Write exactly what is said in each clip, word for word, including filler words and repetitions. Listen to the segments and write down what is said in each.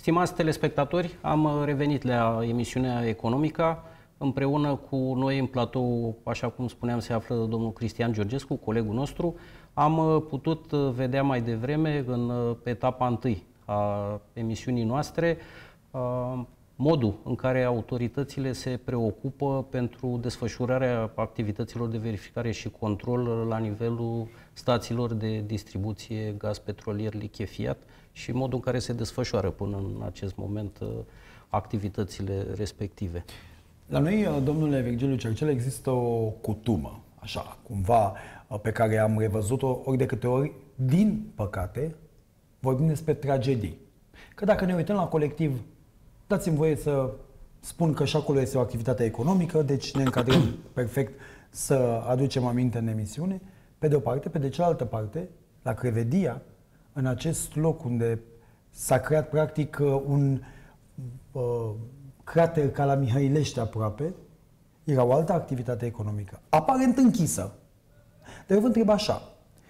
Stimați telespectatori, am revenit la emisiunea Economica. Împreună cu noi în platou, așa cum spuneam, se află domnul Cristian Georgescu, colegul nostru. Am putut vedea mai devreme, în etapa întâi a emisiunii noastre, modul în care autoritățile se preocupă pentru desfășurarea activităților de verificare și control la nivelul stațiilor de distribuție gaz petrolier lichefiat și modul în care se desfășoară până în acest moment activitățile respective. La noi, domnule Virgiliu Cercel, există o cutumă, așa, cumva, pe care am revăzut-o ori de câte ori, din păcate, vorbim despre tragedii. Că dacă ne uităm la colectiv, dați-mi voie să spun că și acolo este o activitate economică, deci ne încadrăm perfect să aducem aminte în emisiune. Pe de o parte, pe de cealaltă parte, la Crevedia, în acest loc unde s-a creat practic un uh, crater ca la Mihăilești aproape, era o altă activitate economică, aparent închisă. Dar eu vă întreb așa,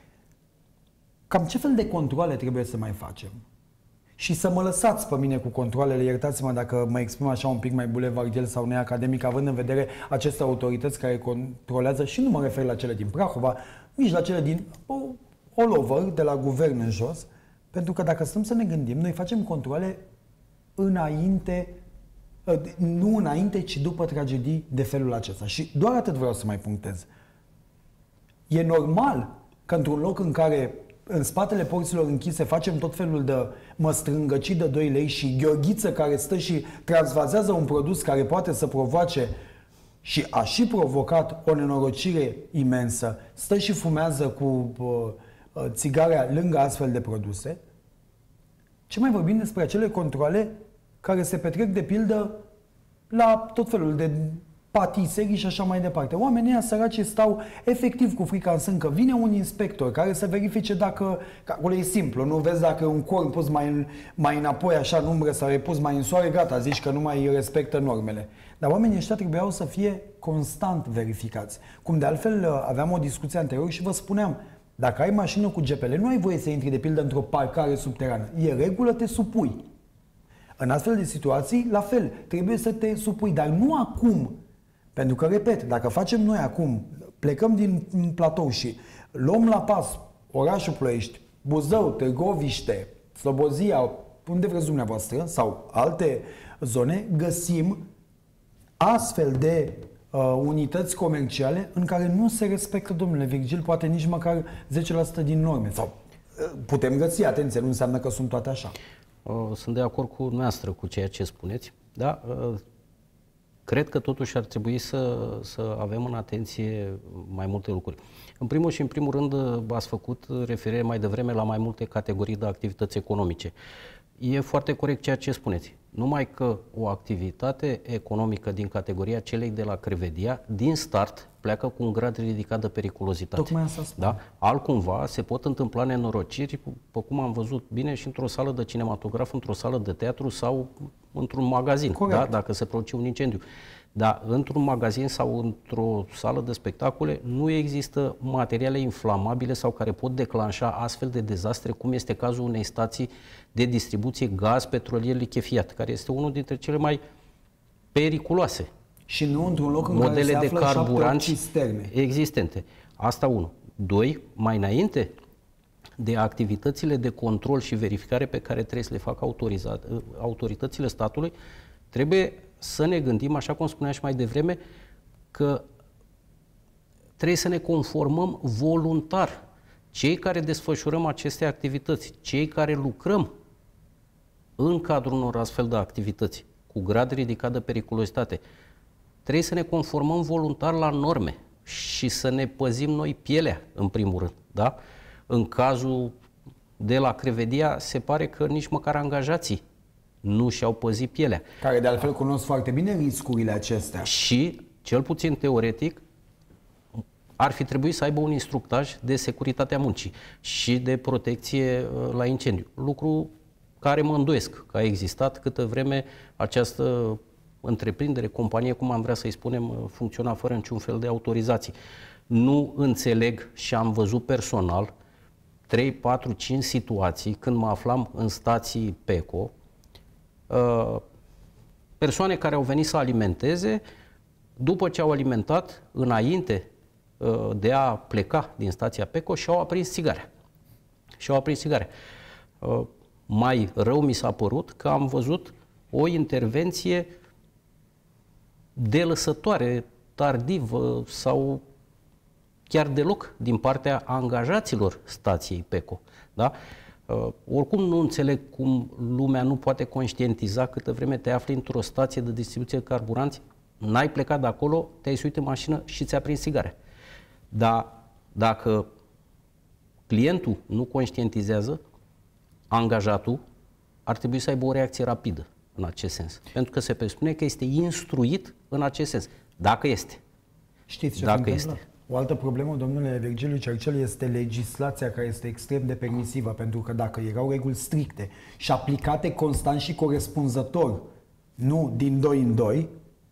cam ce fel de controale trebuie să mai facem? Și să mă lăsați pe mine cu controalele, iertați-mă dacă mă exprim așa un pic mai bulevardiel sau neacademic, având în vedere aceste autorități care controlează, și nu mă refer la cele din Prahova, nici la cele din all over, de la guvern în jos, pentru că dacă stăm să ne gândim, noi facem controale înainte, nu înainte, ci după tragedii de felul acesta. Și doar atât vreau să mai punctez. E normal că într-un loc în care în spatele porților închise facem tot felul de măstrângăcii de doi lei și Gheorghiță care stă și transvazează un produs care poate să provoace și a și provocat o nenorocire imensă, stă și fumează cu uh, țigarea lângă astfel de produse. Ce mai vorbim despre acele controale care se petrec de pildă la tot felul de patiserii și așa mai departe. Oamenii ăia săraci stau efectiv cu frica în sân că vine un inspector care să verifice dacă, că acolo e simplu, nu vezi dacă e un corn pus mai, în, mai înapoi așa în umbră sau e pus mai în soare, gata, zici că nu mai respectă normele. Dar oamenii ăștia trebuiau să fie constant verificați. Cum de altfel aveam o discuție anterior și vă spuneam, dacă ai mașină cu G P L, nu ai voie să intri de pildă într-o parcare subterană. E regulă, te supui. În astfel de situații, la fel, trebuie să te supui, dar nu acum. Pentru că, repet, dacă facem noi acum, plecăm din platou și luăm la pas orașul Ploiești, Buzău, Târgoviște, Slobozia, unde vreți dumneavoastră, sau alte zone, găsim astfel de uh, unități comerciale în care nu se respectă, domnule Virgil, poate nici măcar zece la sută din norme. Sau uh, putem găsi, atenție, nu înseamnă că sunt toate așa. Uh, sunt de acord cu noastră cu ceea ce spuneți, da? Uh, Cred că totuși ar trebui să, să avem în atenție mai multe lucruri. În primul și în primul rând ați făcut referire mai devreme la mai multe categorii de activități economice. E foarte corect ceea ce spuneți. Numai că o activitate economică din categoria celei de la Crevedia, din start, pleacă cu un grad ridicat de periculozitate. Tocmai asta spun. Da? Altcumva se pot întâmpla nenorociri, pe cum am văzut bine, și într-o sală de cinematograf, într-o sală de teatru sau într-un magazin, da? Dacă se produce un incendiu. Dar într-un magazin sau într-o sală de spectacole nu există materiale inflamabile sau care pot declanșa astfel de dezastre, cum este cazul unei stații de distribuție gaz petrolier lichefiat, care este unul dintre cele mai periculoase. Și nu într-un loc în modele care se de află carburanți cisterne existente. Asta unu. Doi, mai înainte de activitățile de control și verificare pe care trebuie să le facă autoritățile statului, trebuie să ne gândim, așa cum spuneam și mai devreme, că trebuie să ne conformăm voluntar. Cei care desfășurăm aceste activități, cei care lucrăm în cadrul unor astfel de activități cu grad ridicat de periculozitate, trebuie să ne conformăm voluntar la norme și să ne păzim noi pielea, în primul rând. Da? În cazul de la Crevedia, se pare că nici măcar angajații nu și-au păzit pielea. Care de altfel cunosc foarte bine riscurile acestea. Și, cel puțin teoretic, ar fi trebuit să aibă un instructaj de securitate a muncii și de protecție la incendiu. Lucru care mă îndoiesc că a existat câtă vreme această întreprindere, companie, cum am vrea să-i spunem, funcționa fără niciun fel de autorizații. Nu înțeleg și am văzut personal trei, patru, cinci situații când mă aflam în stații P E C O, persoane care au venit să alimenteze, după ce au alimentat, înainte de a pleca din stația Peco, și-au aprins țigarea. Și-au aprins țigarea. Mai rău mi s-a părut că am văzut o intervenție delăsătoare, tardivă sau chiar deloc din partea angajaților stației Peco. Da? Uh, oricum nu înțeleg cum lumea nu poate conștientiza câtă vreme te afli într-o stație de distribuție de carburanți, n-ai plecat de acolo, te-ai suit în mașină și ți-a prins țigare. Dar dacă clientul nu conștientizează, angajatul ar trebui să aibă o reacție rapidă în acest sens. Pentru că se presupune că este instruit în acest sens. Dacă este. Știți ce Dacă se este. întâmplă? O altă problemă, domnule Virgiliu Cercel, este legislația care este extrem de permisivă, pentru că dacă erau reguli stricte și aplicate constant și corespunzător, nu din doi în doi,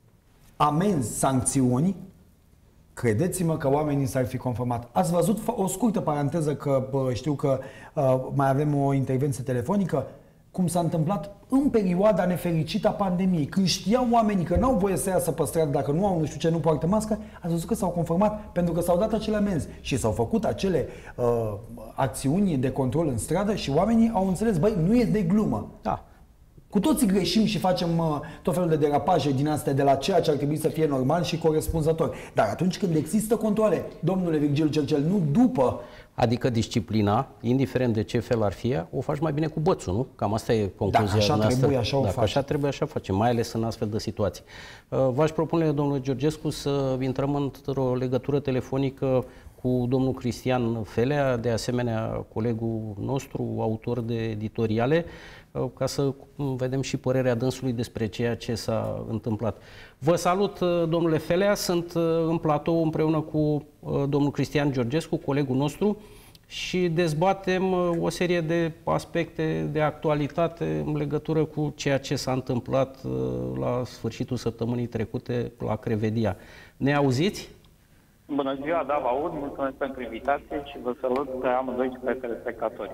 amenzi, sancțiuni, credeți-mă că oamenii s-ar fi conformat. Ați văzut, o scurtă paranteză, că bă, știu că uh, mai avem o intervenție telefonică, cum s-a întâmplat în perioada nefericită a pandemiei, când știau oamenii că n-au voie să iasă pe stradă dacă nu au nu știu ce, nu poartă mască, ați văzut că s-au conformat pentru că s-au dat acele amenzi și s-au făcut acele uh, acțiuni de control în stradă și oamenii au înțeles, băi, nu e de glumă. Da. Cu toții greșim și facem uh, tot felul de derapaje din astea de la ceea ce ar trebui să fie normal și corespunzător. Dar atunci când există controle, domnule Virgiliu Cercel, nu după. Adică disciplina, indiferent de ce fel ar fi, o faci mai bine cu bățul, nu? Cam asta e concluzia Dacă așa noastră. trebuie, așa o Dacă faci. așa trebuie, așa facem, mai ales în astfel de situații. V-aș propune, domnule Georgescu, să intrăm într-o legătură telefonică cu domnul Cristian Felea, de asemenea colegul nostru, autor de editoriale, ca să vedem și părerea dânsului despre ceea ce s-a întâmplat. Vă salut, domnule Felea, sunt în platou împreună cu domnul Cristian Georgescu, colegul nostru, și dezbatem o serie de aspecte de actualitate în legătură cu ceea ce s-a întâmplat la sfârșitul săptămânii trecute la Crevedia. Ne auziți? Bună ziua, da, vă aud, mulțumesc pentru invitație și vă salut pe amândoi și pe telespectatori.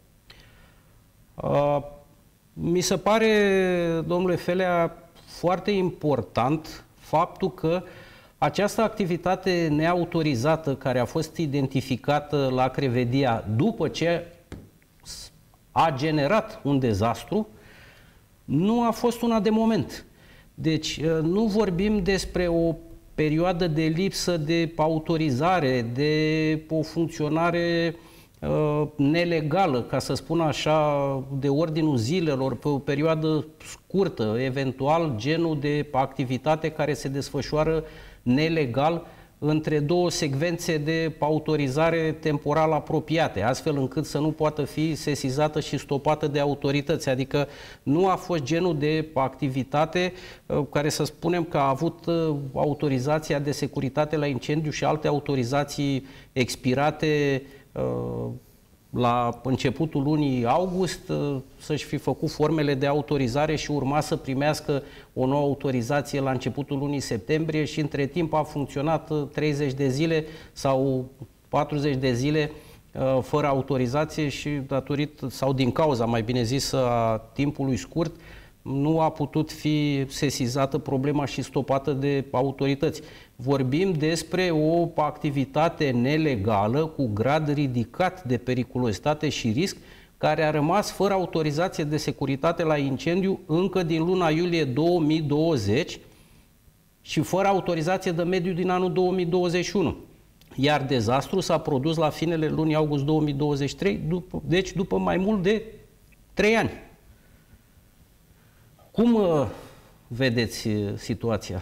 Uh, mi se pare, domnule Felea, foarte important faptul că această activitate neautorizată care a fost identificată la Crevedia după ce a generat un dezastru, nu a fost una de moment. Deci nu vorbim despre o perioadă de lipsă de autorizare, de o funcționare uh, nelegală, ca să spun așa, de ordinul zilelor, pe o perioadă scurtă, eventual genul de activitate care se desfășoară nelegal între două secvențe de autorizare temporal apropiate, astfel încât să nu poată fi sesizată și stopată de autorități. Adică nu a fost genul de activitate uh, care să spunem că a avut uh, autorizația de securitate la incendiu și alte autorizații expirate uh, la începutul lunii august, să-și fi făcut formele de autorizare și urma să primească o nouă autorizație la începutul lunii septembrie și între timp a funcționat treizeci de zile sau patruzeci de zile fără autorizație și datorită, sau din cauza, mai bine zis, a timpului scurt, nu a putut fi sesizată problema și stopată de autorități. Vorbim despre o activitate nelegală cu grad ridicat de periculozitate și risc, care a rămas fără autorizație de securitate la incendiu încă din luna iulie două mii douăzeci și fără autorizație de mediu din anul două mii douăzeci și unu. Iar dezastru s-a produs la finele lunii august două mii douăzeci și trei, după, deci după mai mult de trei ani. Cum uh, vedeți uh, situația?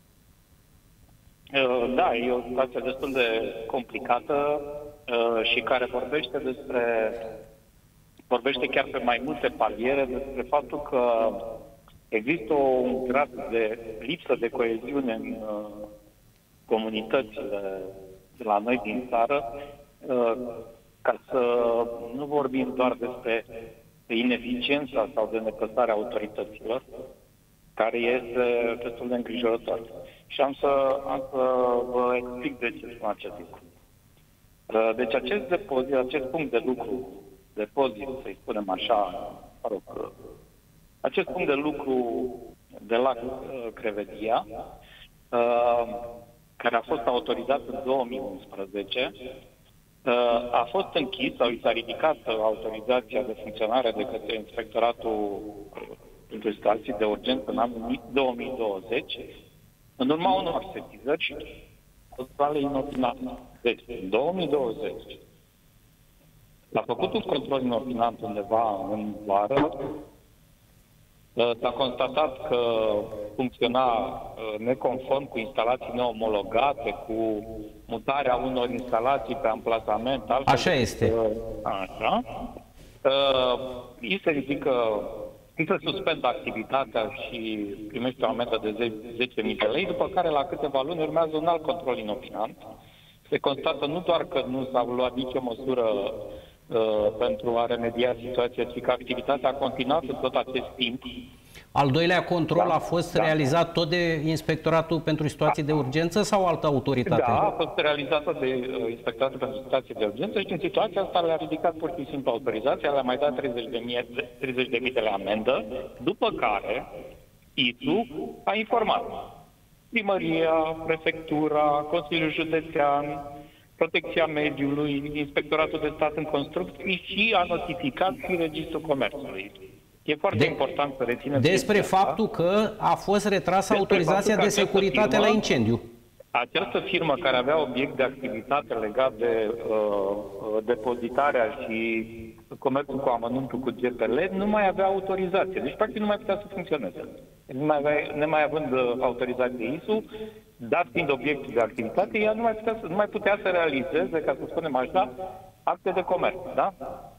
Uh, da, e o situație destul de complicată uh, și care vorbește despre, vorbește chiar pe mai multe paliere despre faptul că există un grad de lipsă de coeziune în uh, comunitățile de la noi din țară, uh, ca să nu vorbim doar despre ineficiența sau de nepăsarea autorităților, care este destul de îngrijorător. Și am să, am să vă explic de ce spun acest lucru. Deci acest depozit, acest punct de lucru, depozit, să-i spunem așa, mă rog, Acest punct de lucru de la uh, Crevedia, uh, care a fost autorizat în două mii unsprezece, uh, a fost închis sau i s-a ridicat autorizația de funcționare de către Inspectoratul pentru Situații de Urgență în anul două mii douăzeci, în urma unor sesizări și controle inopinate. Deci, în două mii douăzeci, s-a făcut un control inopinat undeva în vară, s-a constatat că funcționa neconform cu instalații neomologate, cu mutarea unor instalații pe amplasament. Așa este. Așa. Îi se ridică, îi se suspendă activitatea și primește o amendă de zece mii de lei, după care la câteva luni urmează un alt control inopinant. Se constată nu doar că nu s-a luat nicio măsură uh, pentru a remedia situația, ci că activitatea a continuat în tot acest timp. Al doilea control da, a fost da. realizat tot de Inspectoratul pentru Situații de Urgență sau altă autoritate? Da, a fost realizată de uh, Inspectoratul pentru Situații de Urgență și în situația asta le-a ridicat pur și simplu autorizația, le-a mai dat treizeci de mii de lei amendă, după care I S U a informat Primăria, Prefectura, Consiliul Județean, Protecția Mediului, Inspectoratul de Stat în Construcții și a notificat și Registrul Comerțului. E foarte de, important să rețineți despre faptul că a fost retrasă autorizația de securitate la incendiu. Această firmă care avea obiect de activitate legat de uh, depozitarea și comerțul cu amănuntul cu G P L nu mai avea autorizație. Deci, practic, nu mai putea să funcționeze. Nu mai avea, nemai având uh, autorizație I S U, dat fiind obiectul de activitate, ea nu mai putea să, nu mai putea să realizeze, ca să spunem așa, acte de comerț. Da?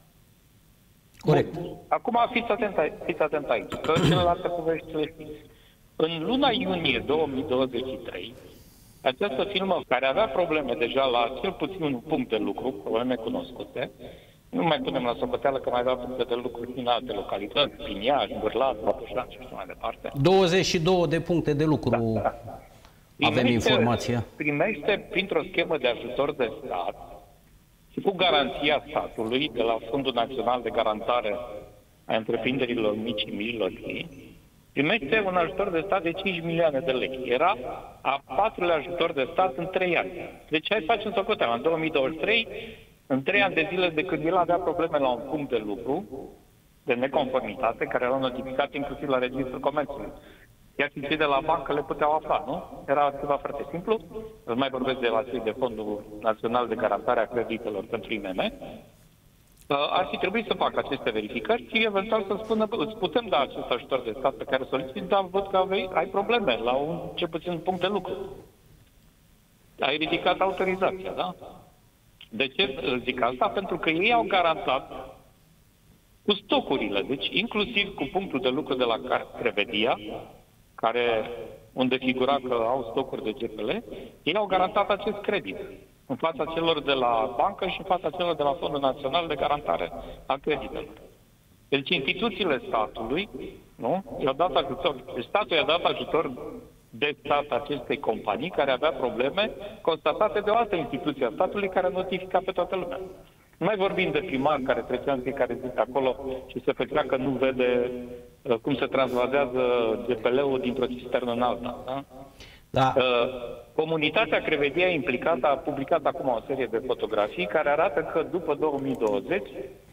Corect. Bun. Acum fiți atent, fiți atent aici, că celelalte povești le știți. În luna iunie două mii douăzeci și trei, această firmă, care avea probleme deja la cel puțin un punct de lucru, probleme cunoscute, nu mai punem la socoteală că mai avea puncte de lucru din alte localități, prin Iași, Bârlat, Botoșan și așa mai departe. douăzeci și două de puncte de lucru, da, da. Avem primește, informația. Primește printr-o schemă de ajutor de stat și cu garanția statului de la Fondul Național de Garantare a Întreprinderilor Mici și Mijlocii, primește un ajutor de stat de cinci milioane de lei. Era a patrulea ajutor de stat în trei ani. Deci hai să facem socoteală. În două mii douăzeci și trei, în trei ani de zile de când el avea probleme la un punct de lucru, de neconformitate, care erau notificate inclusiv la Registrul Comerțului. Iar și cei de la bancă le puteau afla, nu? Era ceva foarte simplu. Îl mai vorbesc de la cei de Fondul Național de Garantare a Creditelor pentru I M M. Ar fi trebuit să facă aceste verificări și eventual să spună, îți putem da acest ajutor de stat pe care soliciți, dar văd că ai, ai probleme la un, cel puțin un punct de lucru. Ai ridicat autorizația, da? De ce zic asta? Pentru că ei au garantat cu stocurile, deci inclusiv cu punctul de lucru de la Crevedia, care, unde figura că au stocuri de G P L, ei au garantat acest credit în fața celor de la bancă și în fața celor de la Fondul Național de Garantare a Creditelor. Deci instituțiile statului, nu, i-au dat ajutor. Deci statul i-a dat ajutor de stat acestei companii care avea probleme constatate de o altă instituție a statului care notifica pe toată lumea. Nu mai vorbim de primar care trecea în fiecare zi acolo și se făcea că nu vede uh, cum se transvazează G P L-ul dintr-o cisternă în alta. Da? Da. Uh, comunitatea Crevedia implicată a publicat acum o serie de fotografii care arată că după două mii douăzeci,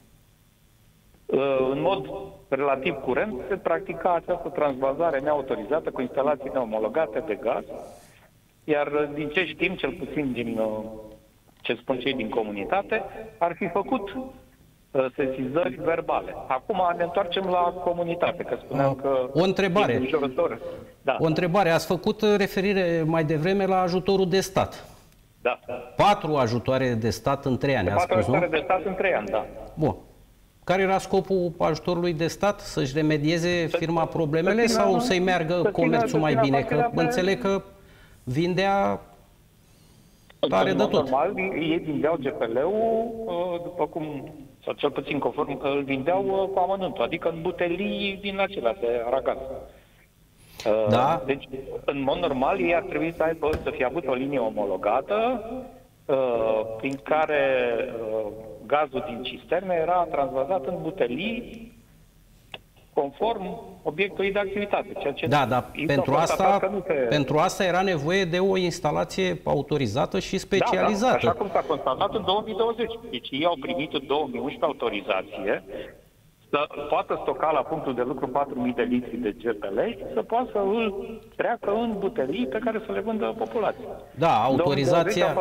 uh, în mod relativ curent, se practica această transvazare neautorizată cu instalații neomologate de gaz, iar din ce știm, cel puțin din uh, ce spun cei din comunitate, ar fi făcut uh, sesizări verbale. Acum ne întoarcem la comunitate, că spuneam că... O întrebare. Da. O întrebare. Ați făcut referire mai devreme la ajutorul de stat. Da. Patru ajutoare de stat în trei ani, Patru spus, ajutoare nu? de stat în trei ani, da. Bun. Care era scopul ajutorului de stat? Să-și remedieze firma problemele să sau să-i meargă comerțul mai bine? Că înțeleg că vindea tare de tot. Normal, ei vindeau G P L-ul, după cum, sau cel puțin conform, îl vindeau cu amănuntul, adică în butelii din acelea de aragaz. Da. Deci, în mod normal, ei ar trebui să aibă, să fie avut o linie omologată, prin care gazul din cisterne era transvazat în butelii conform obiectului de activitate. Ceea ce da, dar pentru asta, se... pentru asta era nevoie de o instalație autorizată și specializată. Da, da, așa cum s-a constatat în două mii douăzeci. Deci ei au primit în două mii unsprezece autorizație să poată stoca la punctul de lucru patru mii de litri de G P L și să poată să îl treacă în butelii pe care să le vândă populația. Da, autorizația...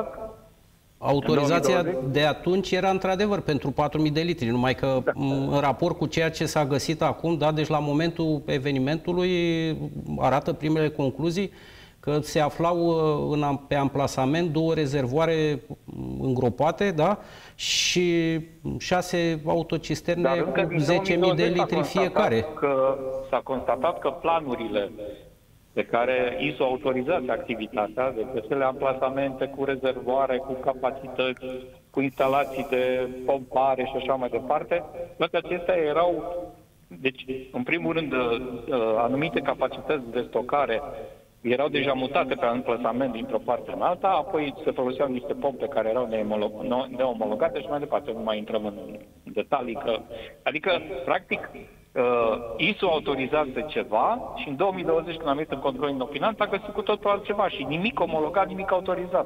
Autorizația de atunci era într-adevăr pentru patru mii de litri, numai că da. în raport cu ceea ce s-a găsit acum, da, deci la momentul evenimentului arată primele concluzii că se aflau în, pe amplasament două rezervoare îngropate, da, și șase autocisterne cu zece mii de litri fiecare. S-a constatat că planurile de care I S O autorizează activitatea, de acele amplasamente cu rezervoare, cu capacități, cu instalații de pompare și așa mai departe, toate acestea erau, deci, în primul rând, anumite capacități de stocare erau deja mutate pe amplasament dintr-o parte în alta, apoi se foloseau niște pompe care erau neomologate și mai departe, nu mai intrăm în detalii. Că, adică, practic, Uh, I S O autorizează ceva și în două mii douăzeci, când am venit în control inopinant, a găsit cu totul altceva și nimic omologat, nimic autorizat.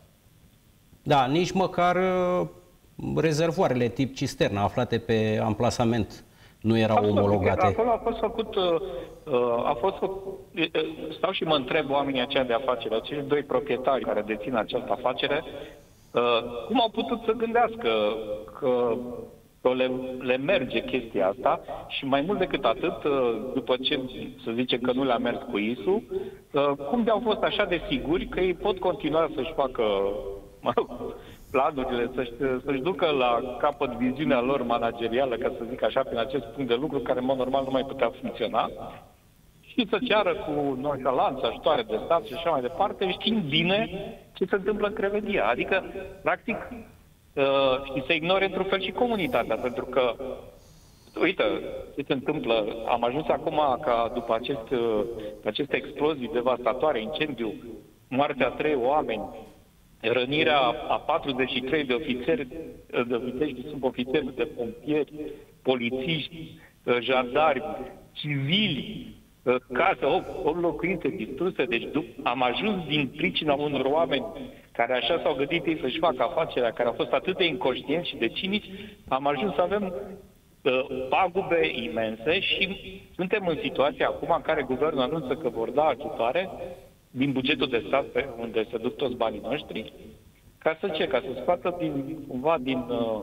Da, nici măcar uh, rezervoarele tip cisternă aflate pe amplasament nu erau Absolut, omologate. Acolo a fost făcut, uh, a fost făcut, uh, stau și mă întreb oamenii aceia de afaceri, acești doi proprietari care dețin această afacere, uh, cum au putut să gândească că Le, le merge chestia asta și mai mult decât atât, după ce să zicem că nu le-a mers cu I S U, cum de-au fost așa de siguri că ei pot continua să-și facă, mă rog, planurile, să-și, să-și ducă la capăt viziunea lor managerială, ca să zic așa, prin acest punct de lucru care, în mod normal, nu mai putea funcționa, și să ceară cu nonșalanță ajutoare de stat și așa mai departe, știind bine ce se întâmplă în Crevedia. Adică, practic, Uh, și să ignore într-un fel și comunitatea, pentru că, uite, ce se întâmplă, am ajuns acum ca după acest, uh, aceste explozii devastatoare, incendiu, moartea a trei oameni, rănirea a patruzeci și trei de ofițeri, de ofițeri și subofițeri, de pompieri, polițiști, uh, jandarmi, civili, uh, case, opt locuințe distruse, deci am ajuns din pricina unor oameni care așa s-au gândit ei să-și facă afacerea, care au fost atât de inconștienți și de cinici, am ajuns să avem uh, pagube imense și suntem în situația acum în care guvernul anunță că vor da ajutoare din bugetul de stat, pe unde se duc toți banii noștri, ca să ce? Ca să scoată din, cumva din... Uh,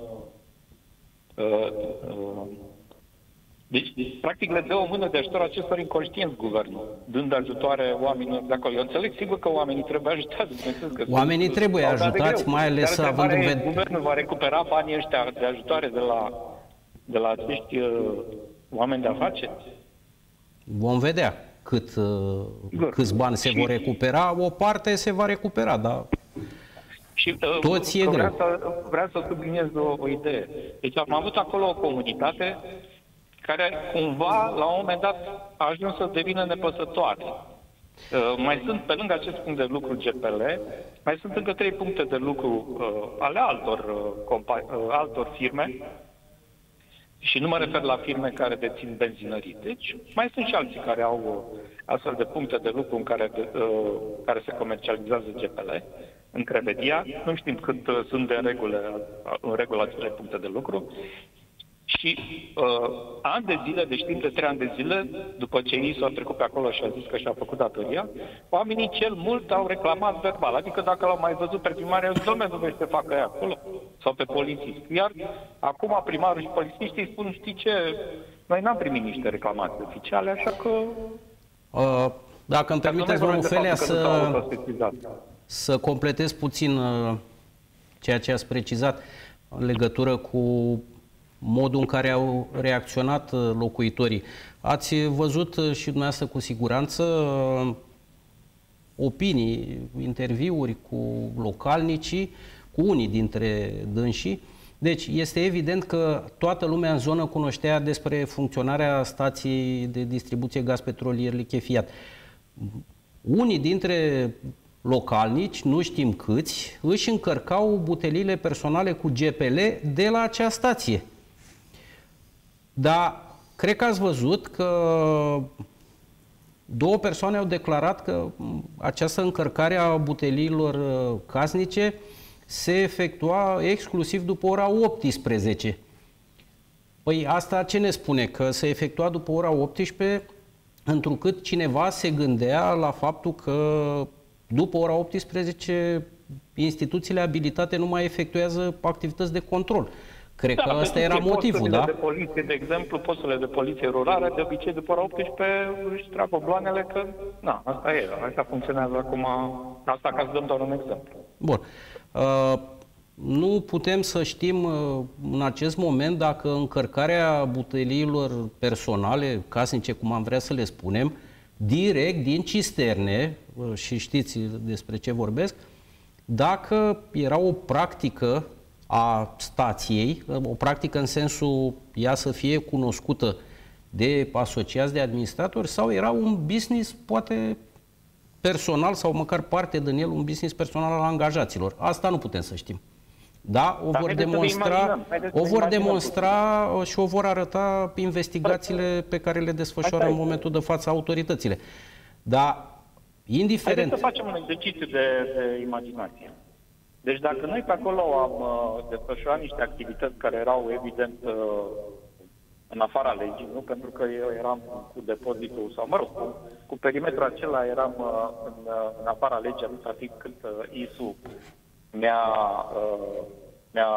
uh, uh, Deci, practic, le dă o mână de ajutor acestor inconștienți guvernul, dând ajutoare oamenilor de acolo. Eu înțeleg, sigur că oamenii trebuie ajutați. Că oamenii sunt, trebuie ajutați, mai ales să având în vedere... Guvernul va recupera banii ăștia de ajutoare de la, de la acești uh, oameni de afaceri? Vom vedea cât, uh, câți bani se și... vor recupera. O parte se va recupera, dar... Și, uh, toți e greu. Vreau să, vreau să subliniez o, o idee. Deci am avut acolo o comunitate care cumva, la un moment dat, a ajuns să devină nepăsătoare. Uh, mai sunt, pe lângă acest punct de lucru G P L, mai sunt încă trei puncte de lucru uh, ale altor, uh, uh, altor firme, și nu mă refer la firme care dețin benzinării. Deci, mai sunt și alții care au uh, astfel de puncte de lucru în care, de, uh, care se comercializează G P L în Crevedia. Nu știm cât uh, sunt de în regulă, în regulă acele puncte de lucru. Și uh, ani de zile, deci timp de trei ani de zile, după ce ei s-au trecut pe acolo și a zis că și-a făcut datoria, oamenii cel mult au reclamat verbal. Adică dacă l-au mai văzut pe primar, au zis, dom'le, nu vei să te facă ea acolo. Sau pe polițist. Iar acum primarul și polițiștii spun, știi ce, noi n-am primit niște reclamații oficiale, așa că... Uh, dacă îmi permiteți, domnul Felea, să, să completez puțin uh, ceea ce ați precizat în legătură cu modul în care au reacționat locuitorii. Ați văzut și dumneavoastră cu siguranță opinii, interviuri cu localnicii, cu unii dintre dânsii. Deci este evident că toată lumea în zonă cunoștea despre funcționarea stației de distribuție gaz petrolier lichefiat. Unii dintre localnici, nu știm câți, își încărcau butelile personale cu G P L de la acea stație. Dar Cred că ați văzut că două persoane au declarat că această încărcare a buteliilor casnice se efectua exclusiv după ora optsprezece. Păi asta ce ne spune? Că se efectua după ora optsprezece, întrucât cineva se gândea la faptul că după ora optsprezece instituțiile abilitate nu mai efectuează activități de control. Cred da, că ăsta era motivul, da? De poliție, de exemplu, posturile de poliție rurală, de obicei după ora optsprezece își trag obloanele că, na, asta e, asta funcționează acum, asta ca să dăm doar un exemplu. Bun. Uh, nu putem să știm uh, în acest moment dacă încărcarea buteliilor personale, casnice, cum am vrea să le spunem, direct din cisterne, uh, și știți despre ce vorbesc, dacă era o practică a stației, o practică în sensul ea să fie cunoscută de asociați de administratori sau era un business poate personal sau măcar parte din el un business personal al angajaților. Asta nu putem să știm. Da, o Dar vor demonstra, o vor demonstra și o vor arăta investigațiile pe care le desfășoară în momentul de față autoritățile. Dar indiferent... Haideți să facem un exercițiu de, de imaginație. Deci dacă noi pe acolo am uh, desfășurat niște activități care erau evident uh, în afara legii, nu? Pentru că eu eram cu depozitul, sau mă rog, cu, cu perimetrul acela eram uh, în, uh, în afara legii atâta timp cât uh, I S U mi-a, uh, mi-a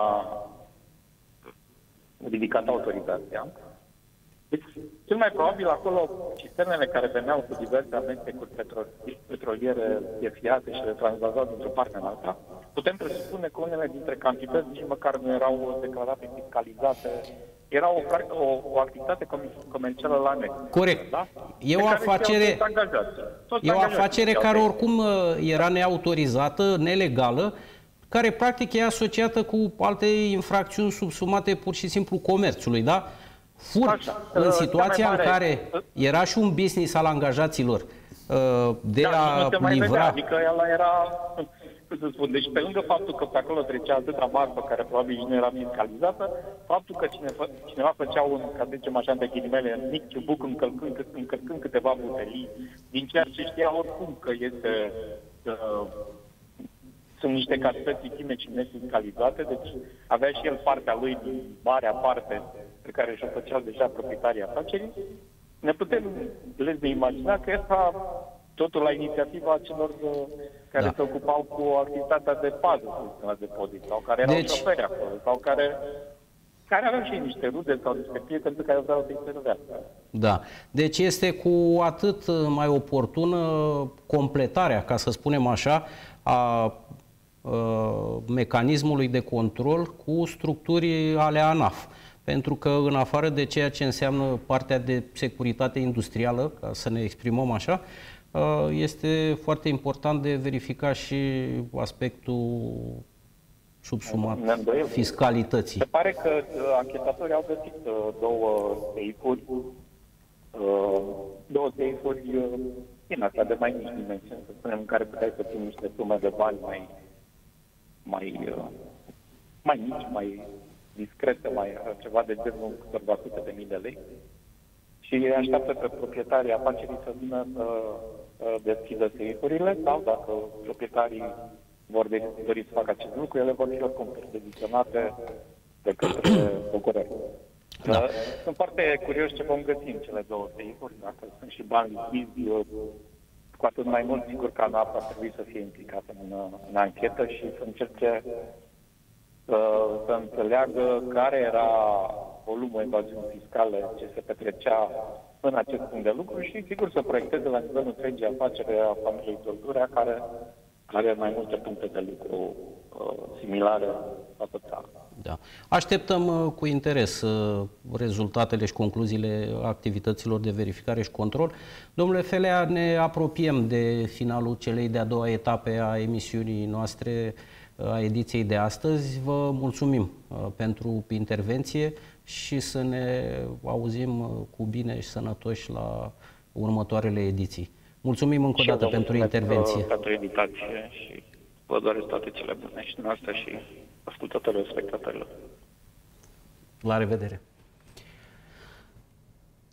ridicat autorizația. Deci, cel mai probabil acolo cisternele care veneau cu diverse amestecuri petroliere defiate și le transvazau dintr-o parte în alta, putem presupune că unele dintre cantități nici măcar nu erau declarate fiscalizate, era o, o, o activitate comercială la negru. Corect. Da? E o afacere, e o afacere care oricum era neautorizată, nelegală, care practic e asociată cu alte infracțiuni subsumate pur și simplu comerțului, da? Furt Așa. în situația mare, în care era și un business al angajaților de da, a livra... Vedea, adică el era, cum să spun, deci pe lângă faptul că pe acolo trecea atâta marfă care probabil nu era fiscalizată, faptul că cineva, cineva făcea un, ca să zicem așa, de ghilimele, în mic ciubuc încărcând, încărcând câteva butelii, din ceea ce știa oricum că este... Uh, sunt niște cantități intime și nefiscalizate, deci avea și el partea lui din marea parte pe care și-o făceau deja proprietarii afacerii. Ne putem les de imagina că asta totul la inițiativa celor care da. se ocupau cu activitatea de pază la depozit, sau care erau deci... șoferi acolo, sau care, care aveau și niște rude sau niște prieteni pe care vreau să-i servească. Da. Deci este cu atât mai oportună completarea, ca să spunem așa, a mecanismului de control cu structuri ale ANAF. Pentru că în afară de ceea ce înseamnă partea de securitate industrială, ca să ne exprimăm așa, este foarte important de verificat și aspectul subsumat fiscalității. Se pare că anchetatorii au găsit două seifuri, două seifuri din astea de mai mici dimensiuni, să spunem, în care puteai să ții niște sume de bani mai mai, mai mici, mai discrete, mai ceva de genul câteva sute de mii de lei. Și așteaptă pe proprietarii afacerii să vină să deschidă seifurile sau dacă proprietarii vor dori să facă acest lucru, ele vor fi oricum percheziționate de către procurori. Da. Sunt foarte curios ce vom găsi în cele două seifuri, dacă sunt și bani lichizi, cu atât mai mult, sigur că ANAF ar trebui să fie implicată în, în anchetă și să încerce uh, să înțeleagă care era volumul evaziunii fiscale ce se petrecea în acest punct de lucru și, sigur, să proiecteze la nivelul întregii afacere a familiei Tordurea, care are mai multe puncte de lucru uh, similare toată țara. Da. Așteptăm uh, cu interes uh, rezultatele și concluziile activităților de verificare și control. Domnule Felea, ne apropiem de finalul celei de-a doua etape a emisiunii noastre, uh, a ediției de astăzi. Vă mulțumim uh, pentru intervenție și să ne auzim uh, cu bine și sănătoși la următoarele ediții. Mulțumim încă o dată pentru intervenție. Pentru invitație și vă doresc toate cele bune și noastre și ascultătorilor, spectatorilor. La revedere!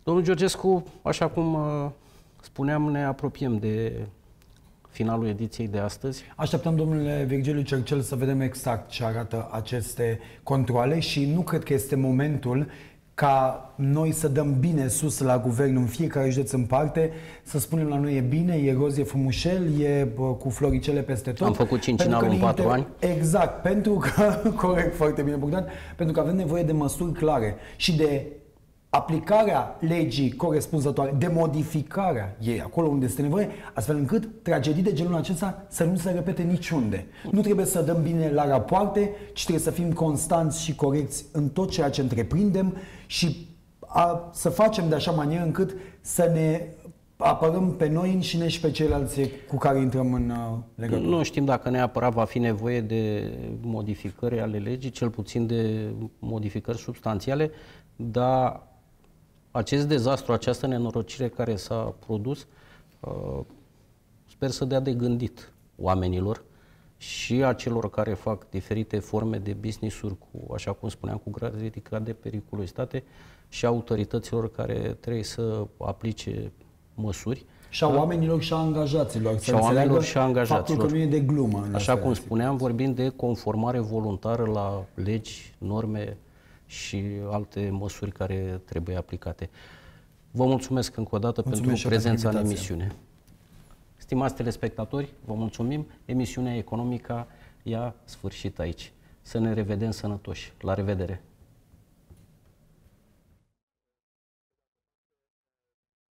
Domnul Georgescu, așa cum spuneam, ne apropiem de finalul ediției de astăzi. Așteptăm, domnule Virgiliu Cercel, să vedem exact ce arată aceste controale și nu cred că este momentul ca noi să dăm bine sus la guvern în fiecare județ în parte, să spunem la noi e bine, e roz, e frumușel, e cu floricele peste tot. Am făcut cincinal în patru ani. Exact, pentru că, corect, foarte bine, Bogdan, pentru că avem nevoie de măsuri clare și de aplicarea legii corespunzătoare, de modificarea ei acolo unde este nevoie, astfel încât tragedii de genul acesta să nu se repete niciunde. Nu trebuie să dăm bine la rapoarte, ci trebuie să fim constanți și corecți în tot ceea ce întreprindem și a, să facem de așa manieră încât să ne apărăm pe noi înșine și pe ceilalți cu care intrăm în uh, legătură. Nu știm dacă neapărat va fi nevoie de modificări ale legii, cel puțin de modificări substanțiale, dar acest dezastru, această nenorocire care s-a produs, sper să dea de gândit oamenilor și a celor care fac diferite forme de business-uri, cu, așa cum spuneam, cu grad ridicat de periculositate și autorităților care trebuie să aplice măsuri. Și a oamenilor și a angajaților. Și a oamenilor și a angajaților. Faptul că nu e de glumă. Așa cum spuneam, vorbim de conformare voluntară la legi, norme și alte măsuri care trebuie aplicate. Vă mulțumesc încă o dată mulțumesc pentru prezența în emisiune. Stimați telespectatori, vă mulțumim. Emisiunea Economica ia sfârșit aici. Să ne revedem sănătoși. La revedere!